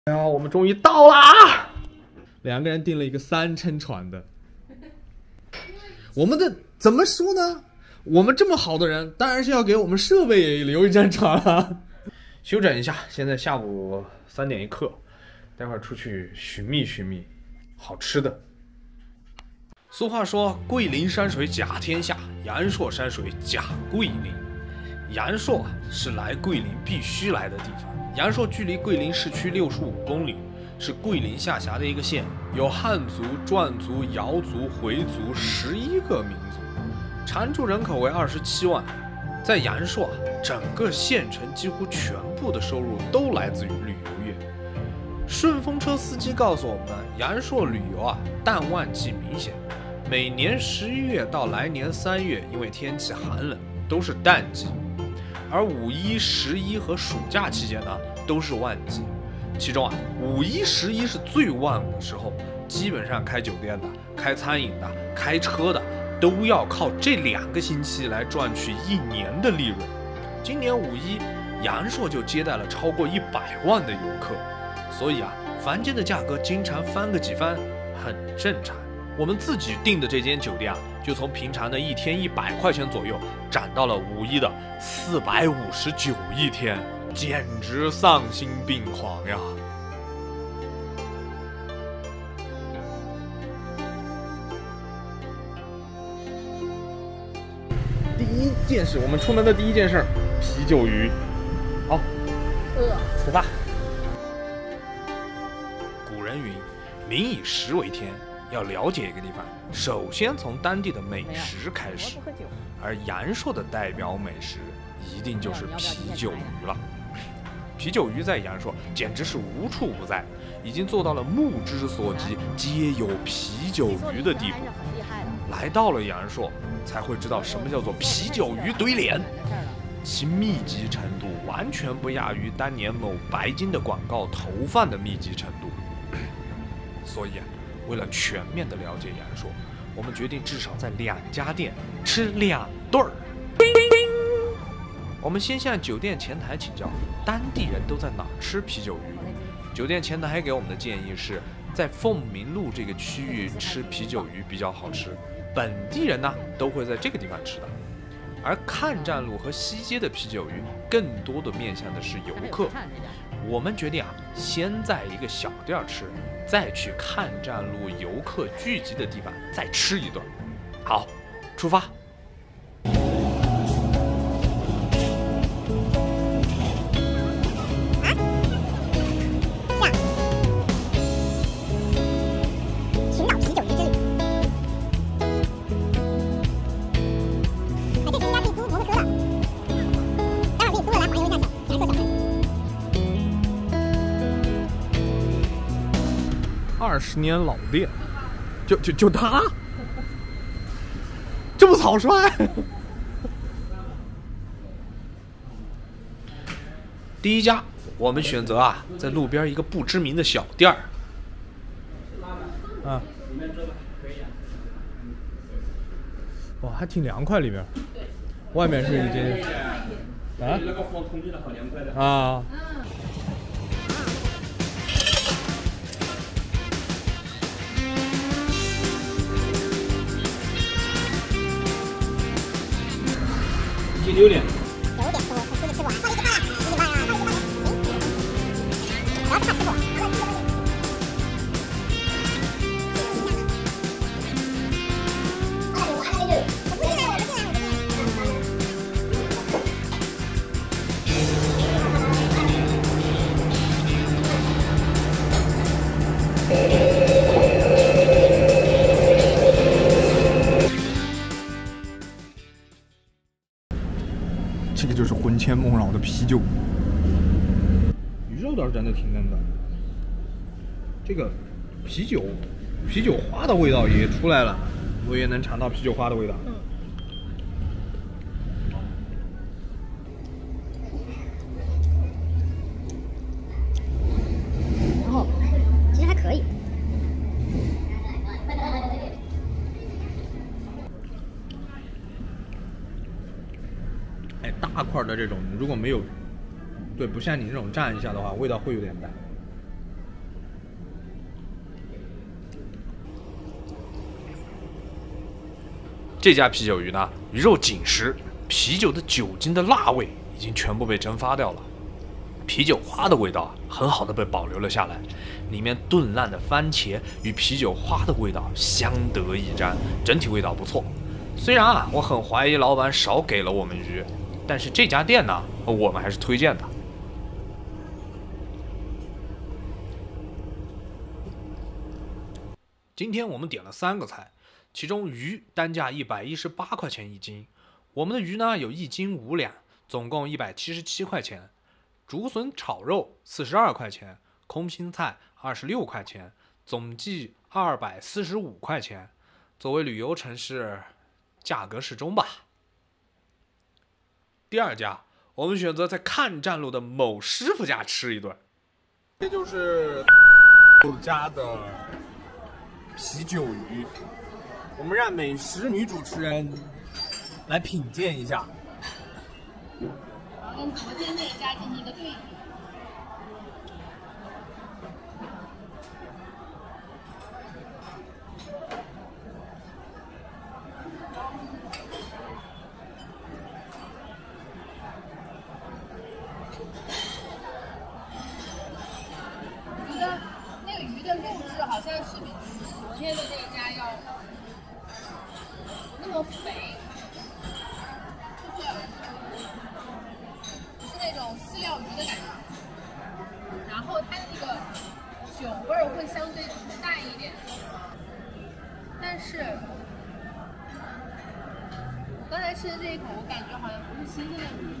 哎呀，我们终于到啦！两个人订了一个3撑船的。我们的怎么说呢？我们这么好的人，当然是要给我们设备也留一张船啊。休整一下，现在下午3点一刻，待会儿出去寻觅寻觅好吃的。俗话说，桂林山水甲天下，阳朔山水甲桂林。阳朔是来桂林必须来的地方。阳朔距离桂林市区65公里，是桂林下辖的一个县，有汉族、壮族、瑶族、回族11个民族，常住人口为27万。在阳朔整个县城几乎全部的收入都来自于旅游业。顺风车司机告诉我们，阳朔旅游淡旺季明显，每年11月到来年3月，因为天气寒冷，都是淡季。而5一、11和暑假期间呢，都是旺季。其中5一、11是最旺的时候，基本上开酒店的、开餐饮的、开车的，都要靠这2个星期来赚取1年的利润。今年5一，阳朔就接待了超过100万的游客，所以房间的价格经常翻个几番，很正常。我们自己订的这间酒店就从平常的1天100块钱左右，涨到了5一的459一天，简直丧心病狂呀！第一件事，我们出门的第一件事，啤酒鱼。好，出发。古人云：“民以食为天。”要了解一个地方，首先从当地的美食开始，而阳朔的代表美食一定就是啤酒鱼了。啤酒鱼在阳朔简直是无处不在，已经做到了目之所及皆有啤酒鱼的地步。来到了阳朔，才会知道什么叫做啤酒鱼怼脸，其密集程度完全不亚于当年某白金的广告投放的密集程度。所以为了全面的了解阳朔，我们决定至少在2家店吃2顿儿。我们先向酒店前台请教，当地人都在哪儿吃啤酒鱼？酒店前台给我们的建议是在凤鸣路这个区域吃啤酒鱼比较好吃，本地人呢都会在这个地方吃的。而抗战路和西街的啤酒鱼更多的面向的是游客。我们决定先在一个小店吃，再去抗战路游客聚集的地方再吃一顿。好，出发。 寻找啤酒鱼之旅。这是应该可以租摩托车的，待会儿可以租了来环游一下阳朔小城。 20年老店，就他，这么草率。第一家，我们选择在路边一个不知名的小店儿。哇，还挺凉快，里面。外面是已经那个风通气的好凉快的9点。 9点多，快出去吃过，快1点半了，1点半呀，快1点半了，行，主要是快吃过， 这个就是魂牵梦绕的啤酒鱼肉倒是真的挺嫩的。这个啤酒花的味道也出来了，我也能尝到啤酒花的味道。 然后其实还可以。 大块的这种如果没有，对，不像你这种蘸一下的话，味道会有点淡。 这家啤酒鱼呢，鱼肉紧实，啤酒的酒精的辣味已经全部被蒸发掉了，啤酒花的味道很好的被保留了下来，里面炖烂的番茄与啤酒花的味道相得益彰，整体味道不错。虽然我很怀疑老板少给了我们鱼，但是这家店呢，我们还是推荐的。今天我们点了3个菜，其中鱼单价118块钱一斤，我们的鱼呢有1斤5两，总共177块钱。竹笋炒肉42块钱，空心菜26块钱，总计245块钱。作为旅游城市，价格适中吧。第2家，我们选择在抗战路的某师傅家吃一顿。 这就是家的啤酒鱼，我们让美食女主持人来品鉴一下， 然后跟昨天那一家进行一个对比。我觉得那个鱼的肉质好像是比昨天的那一家要不那么肥，就是那种饲料鱼的感觉。然后它那个酒味儿会相对淡一点，但是我刚才吃的这一口，我感觉好像不是新鲜的鱼。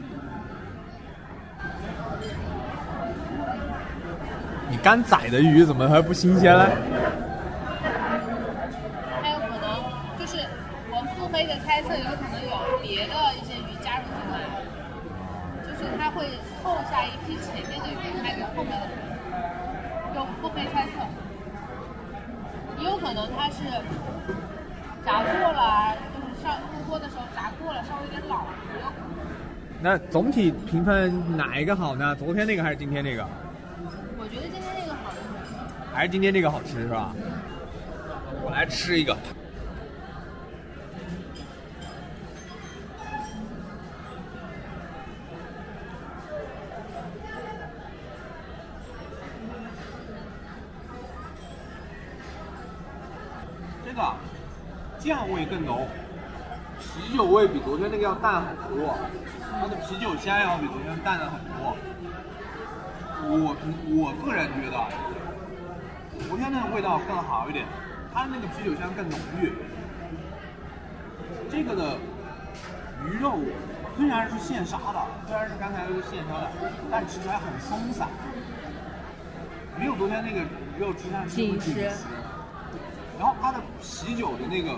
你刚宰的鱼怎么还不新鲜嘞？ 还有可能就是我腹黑的猜测，有可能有别的一些鱼加入进来，就是它会扣下一批前面的鱼，卖给后面的鱼，有腹黑猜测。也有可能它是炸过了，就是上入锅的时候炸过了，稍微有点老，也有可能。 那总体评分哪一个好呢？昨天那个还是今天这个？ 我觉得今天那个好一点。 还是今天这个好吃是吧？我来吃一个。这个酱味更浓，啤酒味比昨天那个要淡很多，它的啤酒香要比昨天淡了很多。我个人觉得，昨天那个味道更好一点，它那个啤酒香更浓郁。这个的鱼肉虽然是现杀的，虽然是刚才是现杀的，但吃起来很松散，没有昨天那个鱼肉吃上去那么紧实。然后它的啤酒的那个，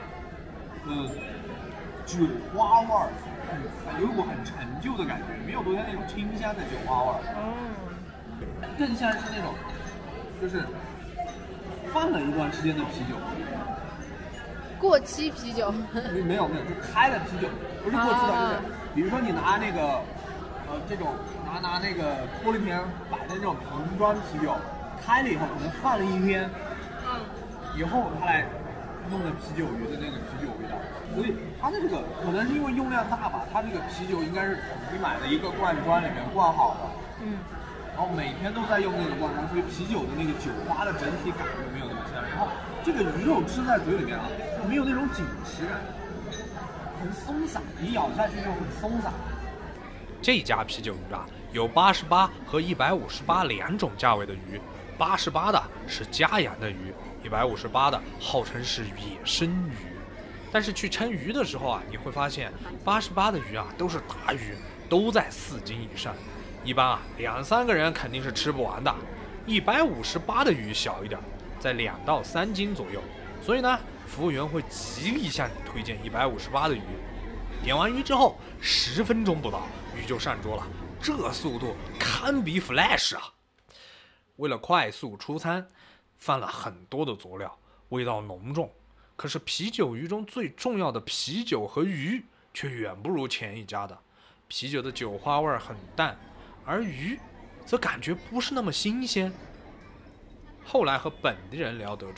酒花味儿，有一股很陈旧的感觉，没有昨天那种清香的酒花味儿。更像是那种，就是放了一段时间的啤酒。 过期啤酒。 没有，就开了啤酒，不是过期的，就是比如说你拿那个，这种拿那个玻璃瓶摆的那种瓶装啤酒，开了以后可能放了1天。以后他来弄的啤酒鱼的那个啤酒味道，所以它的这个可能是因为用量大吧，它这个啤酒应该是统一买的一个罐装里面灌好的，然后每天都在用那个罐装，所以啤酒的那个酒花的整体感就没有那么香，然后这个鱼肉吃在嘴里面就没有那种紧实感，很松散，你咬下去就很松散。 这家啤酒鱼有88和158两种价位的鱼，88的是家养的鱼，158的号称是野生鱼。但是去称鱼的时候你会发现88的鱼都是大鱼，都在4斤以上，一般2、3个人肯定是吃不完的。158的鱼小一点，在2到3斤左右，所以呢，服务员会极力向你推荐158的鱼。点完鱼之后10分钟不到，鱼就上桌了，这速度堪比 Flash 啊！为了快速出餐，放了很多的佐料，味道浓重。可是啤酒鱼中最重要的啤酒和鱼却远不如前一家的。啤酒的酒花味很淡，而鱼则感觉不是那么新鲜。后来和本地人聊得知，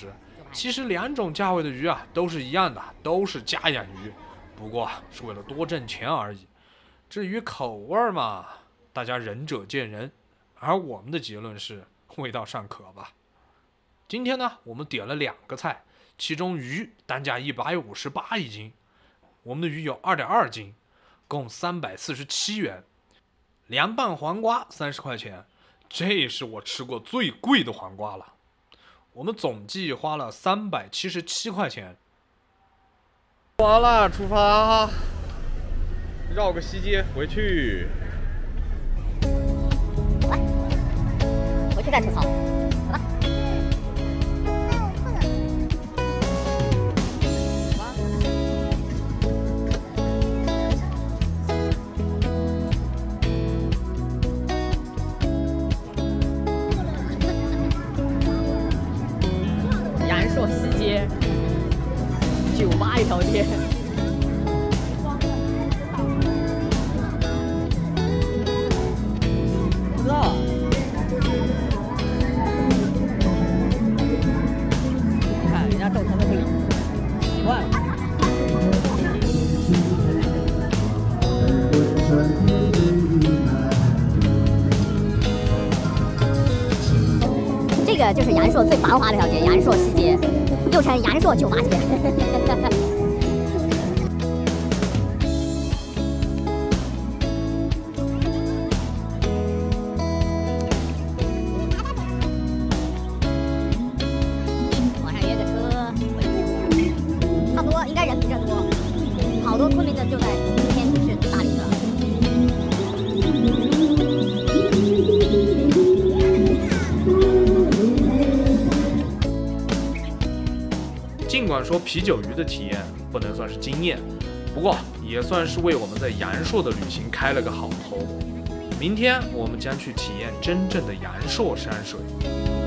其实2种价位的鱼啊都是一样的，都是家养鱼，不过是为了多挣钱而已。至于口味嘛，大家仁者见仁，而我们的结论是味道尚可吧。今天呢，我们点了2个菜，其中鱼单价158一斤，我们的鱼有2.2斤，共347元。凉拌黄瓜30块钱，这是我吃过最贵的黄瓜了。我们总计花了377块钱。完了，出发，绕个西街回去。 回去再吐槽，走吧。 阳朔西街，酒吧一条街。不知道啊。你看人家逗他都不理，习惯了。 这个就是阳朔最繁华的一条街，阳朔西街，又称阳朔酒吧街。晚上约个车回去，差不多应该人比这多，好多昆明的就在今天就去大理了。 尽管说啤酒鱼的体验不能算是惊艳，不过也算是为我们在阳朔的旅行开了个好头。明天我们将去体验真正的阳朔山水。